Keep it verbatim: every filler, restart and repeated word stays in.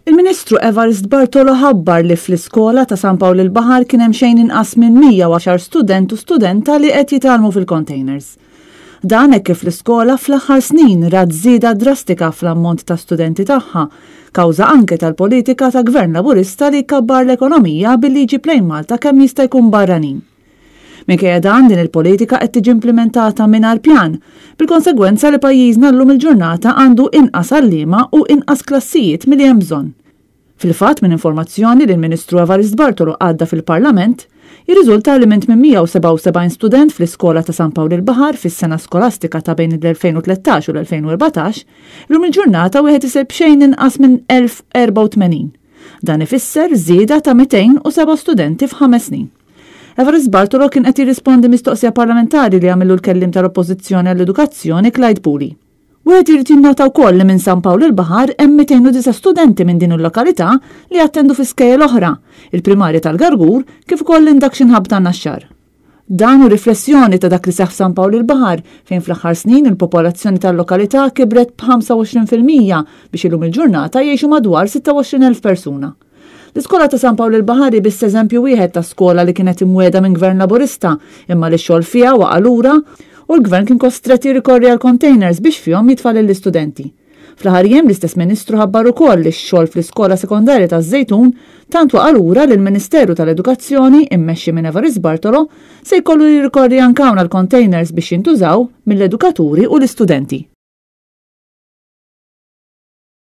Il-Ministru Evarist Bartolo ħabbar li fl-iskola ta' San Pawl il-Baħar kien hemm xejn inqas minn mija u għaxar student u studenta li qed jitalmu fil-containers. Dan hekk kif l-iskola fl-aħħar snin rad żieda drastika fl-ammont ta' studenti tagħha, kawża anke tal-politika ta' Gvern Laburista li kabbar l-ekonomija billi jġib lejn Malta kemm jista' jkun barranin. Minkejja dan din il-politika qed tiġi implementata mingħajr pjan, bil-konsegwenza li pajjiżna llum il-ġurnata għandu inqas għalliema u inqas klassijiet milli hemm bżonn. Fil-fatt minn informazzjoni li l-Ministru Evarist Bartolo għadda fil-Parlament, jirriżulta li minn tminmija u seba' u sebgħin student fl-iskola ta' San Pawl il-Baħar fis-sena skolastika ta' bejn l-elfejn u tlettax u l-elfejn u erbatax, llum il-ġurnata wieħed iseb xejn inqas minn elf u erba' u tmenin. Dan ifisser żieda ta' mitejn u seba' studenti f'ħames snin. Evarist Bartolo kien qed jirrispondi mistoqsija parlamentari li għamillu l-kellim tal-Oppożizzjoni għall-Edukazzjoni Clyde Puli. Wieħed irid jinnota wkoll li minn San Pawl il-Baħar hemm mitejn u disa' studenti minn din il-lokalità li attendu fi skejjel oħra, il-primarja tal-Gargur kif ukoll l-Induction Hub ta' Naxxar. Dan hu riflessjoni ta' dak li seħħ San Pawl il-Baħar fejn fl-aħħar snin il-popolazzjoni tal-lokalità kibret b'ħamsa u għoxrin fil-mija biex illum il-ġurnata jgħixu madwar sitta u għoxrin elf persuna. L-iskola ta' San Pawl il-Baħar biss eżempju wieħed ta' skola li kienet imwiegħda minn Gvern Laburista imma li x-xogħol fiha waqa' lura u l-Gvern kien kostret jirrikorri għal containers biex fihom jitfal lill-istudenti. Fl-aħħar jiem l-istess Ministru ħabbar ukoll li x-xogħol fl-iskola sekondarja taż-Żejtun tant waqa' lura li l-Ministeru tal-Edukazzjoni immexxi minn Evarist Bartolo se jkollu jirrikorri anke hawn għall-containers biex jintużaw mill-edukaturi u l-istudenti.